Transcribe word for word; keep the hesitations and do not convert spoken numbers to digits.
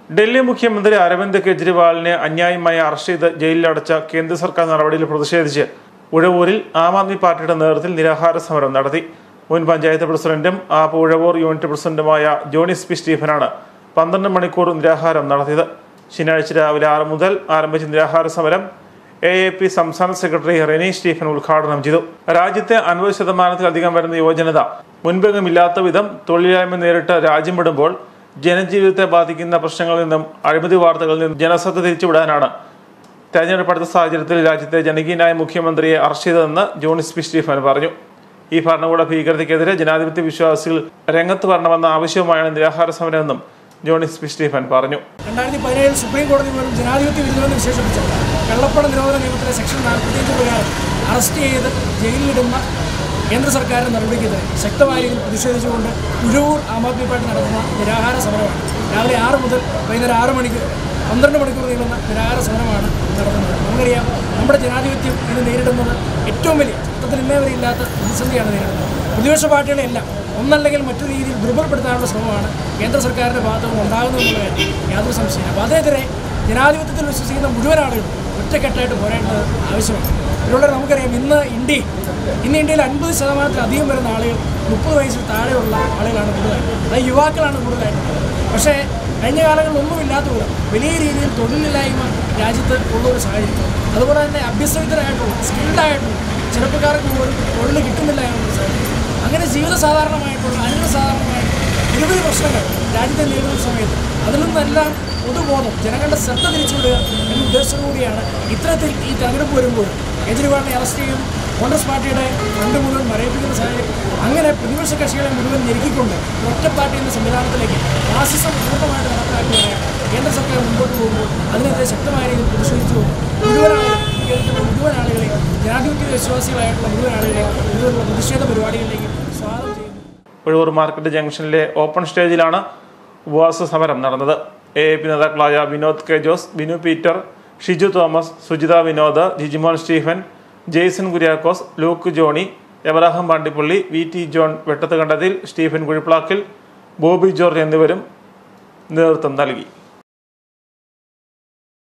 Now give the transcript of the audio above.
ഡൽഹി മുഖ്യമന്ത്രി അരവിന്ദ് കെജ്രിവാളിനെ അന്യായമായി അറസ്റ്റ് ചെയ്ത് ജയിലിലടച്ച കേന്ദ്ര സർക്കാർ നടപടിയിൽ പ്രതിഷേധിച്ച് ഉഴവൂരിൽ ആം ആദ്മി പാർട്ടിയുടെ നേതൃത്വത്തിൽ നിരാഹാര സമരം നടത്തി. മുൻ പഞ്ചായത്ത് പ്രസിഡന്റും ആപ്പ് ഉഴവൂർ യൂണിറ്റ് പ്രസിഡന്റുമായ ജോണി പി സ്റ്റീഫനാണ് പന്ത്രണ്ട് മണിക്കൂർ നിരാഹാരം നടത്തിയത്. ശനിയാഴ്ച രാവിലെ ആറ് മുതൽ ആരംഭിച്ച നിരാഹാര സമരം എ എ പി സംസ്ഥാന സെക്രട്ടറി റെനി സ്റ്റീഫൻ ഉദ്ഘാടനം ചെയ്തു. രാജ്യത്തെ അൻപത് ശതമാനത്തിലധികം വരുന്ന യുവജനത മുൻപെങ്ങുമില്ലാത്ത വിധം തൊഴിലില്ലായ്മ നേരിട്ട് രാജ്യം വിടുമ്പോൾ ജനജീവിതത്തെ ബാധിക്കുന്ന പ്രശ്നങ്ങളിൽ നിന്നും അഴിമതി വാർത്തകളിൽ നിന്നും ജനശ്രദ്ധ തിരിച്ചുവിടാനാണ് തെരഞ്ഞെടുപ്പ് അടുത്ത സാഹചര്യത്തിൽ രാജ്യത്തെ ജനകീയനായ മുഖ്യമന്ത്രിയെ അറസ്റ്റ് ചെയ്തതെന്ന് ജോണി പി സ്റ്റീഫൻ പറഞ്ഞു. ഈ ഭരണകൂട ഭീകരതയ്ക്കെതിരെ ജനാധിപത്യ വിശ്വാസികൾ രംഗത്ത് വരണമെന്ന ആവശ്യവുമായാണ് നിരാഹാര സമരമെന്നും ജോണി പി സ്റ്റീഫൻ പറഞ്ഞു. രണ്ടായിരത്തി പതിനേഴിൽ സുപ്രീം കോടതി പോലും ജനാധിപത്യ വിരുദ്ധമെന്ന് വിശേഷിപ്പിച്ച കള്ളപ്പണ നിരോധന നിയമത്തിലെ സെക്ഷൻ നാൽപ്പത്തിയഞ്ച് പ്രകാരം അറസ്റ്റ് ചെയ്ത് ജയിലിലിടുന്ന കേന്ദ്ര സർക്കാരിന്റെ നടപടിക്കെതിരെ ശക്തമായ രീതിയിൽ പ്രതിഷേധിച്ചുകൊണ്ട് ഉഴവൂർ ആം ആദ്മി പാർട്ടി നടത്തുന്ന നിരാഹാര സമരമാണ്. രാവിലെ ആറ് മുതൽ വൈകുന്നേരം ആറ് മണിക്ക് പന്ത്രണ്ട് മണിക്കൂർ നീളുന്ന നിരാഹാര സമരമാണ് നടത്തുന്നത്. നമുക്കറിയാം, നമ്മുടെ ജനാധിപത്യം ഇത് നേരിടുന്നത് ഏറ്റവും വലിയ ചട്ടത്തിൽ ഇന്നേവരെ ഇല്ലാത്ത പ്രതിസന്ധിയാണ് നേരിടുന്നത്. പ്രതിപക്ഷ പാർട്ടികളെല്ലാം ഒന്നല്ലെങ്കിൽ മറ്റൊരു രീതിയിൽ ദുർബലപ്പെടുത്താനുള്ള ശ്രമമാണ് കേന്ദ്ര സർക്കാരിൻ്റെ ഭാഗത്തു നിന്ന് ഉണ്ടാകുന്നതെന്നുള്ള കാര്യം യാതൊരു സംശയമില്ല. അപ്പോൾ അതിനെതിരെ ജനാധിപത്യത്തിൽ വിശ്വസിക്കുന്ന മുഴുവൻ ആളുകളും ഒറ്റക്കെട്ടായിട്ട് പോരേണ്ടത് ആവശ്യമാണ്. ഇതിലൂടെ നമുക്കറിയാം, ഇന്ന് ഇന്ത്യയിൽ ഇന്ന് ഇന്ത്യയിൽ അൻപത് ശതമാനത്തിലധികം വരുന്ന ആളുകൾ മുപ്പത് വയസ്സിൽ താഴെയുള്ള ആളുകളാണ് കൂടുതലായിട്ട്, അതായത് യുവാക്കളാണ് കൂടുതലായിട്ടുള്ളത്. പക്ഷേ കഴിഞ്ഞ കാലങ്ങളിൽ ഒന്നുമില്ലാത്ത വിധം വലിയ രീതിയിൽ തൊഴിലില്ലായ്മ രാജ്യത്ത് ഉള്ളൊരു സാഹചര്യം, അതുപോലെ തന്നെ അഭ്യസ്തവിദ്യരായിട്ടുള്ള സ്കിൽഡായിട്ടുള്ള ചെറുപ്പക്കാർക്ക് പോലും തൊഴിൽ കിട്ടുന്നില്ല എന്നൊരു സാഹചര്യം, അങ്ങനെ ജീവിത സാധാരണമായിട്ടുള്ള അനുഭവ സാധാരണമായിട്ടുള്ള നിരവധി പ്രശ്നങ്ങൾ രാജ്യത്തെ നേരിടുന്ന സമയത്ത് അതിൽ നിന്നെല്ലാം പൊതുബോധം ജനങ്ങളുടെ ശ്രദ്ധ തിരിച്ചുവിടുക എന്ന ഉദ്ദേശത്തോടുകൂടിയാണ് ഇത്തരത്തിൽ ഈ തെരഞ്ഞെടുപ്പ് വരുമ്പോൾ കേജ്രിവാളിനെ അറസ്റ്റ് ചെയ്യും, കോൺഗ്രസ് പാർട്ടിയുടെ ഫണ്ട് മുഴുവൻ മരവിപ്പിക്കുന്ന സാഹചര്യം, അങ്ങനെ പ്രതിപക്ഷ കക്ഷികളെ മുഴുവൻ ഞെരുക്കിക്കൊണ്ട് ഒറ്റ പാർട്ടി എന്ന സംവിധാനത്തിലേക്ക് ഫാസിസം പൂർണ്ണമായിട്ട് നടപ്പിലാക്കുകയാണ് കേന്ദ്ര സർക്കാർ മുമ്പോട്ട് പോകുമ്പോൾ അതിനെതിരെ ശക്തമായ രീതിയിൽ പ്രതിഷേധിച്ചുകൊണ്ട് മുഴുവൻ ആളുകൾ മുഴുവൻ ആളുകളെയും ജനാധിപത്യ വിശ്വാസികളായിട്ടുള്ള മുഴുവൻ ആളുകളെയും ഇതുപോലുള്ള പ്രതിഷേധ പരിപാടികളിലേക്ക് സ്വാഗതം ചെയ്യുന്നു. ഉഴവൂർ മാർക്കറ്റ് ജംഗ്ഷനിലെ ഓപ്പൺ സ്റ്റേജിലാണ് ഉപവാസ സമരം നടന്നത്. എ എ പി നേതാക്കളായ Vinod K Jose, Binu Peter, Shiju Thomas, Sujitha Vinod, Jijimon Stephen, Jaison Kuriakose, Luke Johnny, Ebrahim Pandippally, V T John Vettathukandathil, Stephen Kuzhiplakkil, Bobby George എന്നിവരും നേതൃത്വം നൽകി.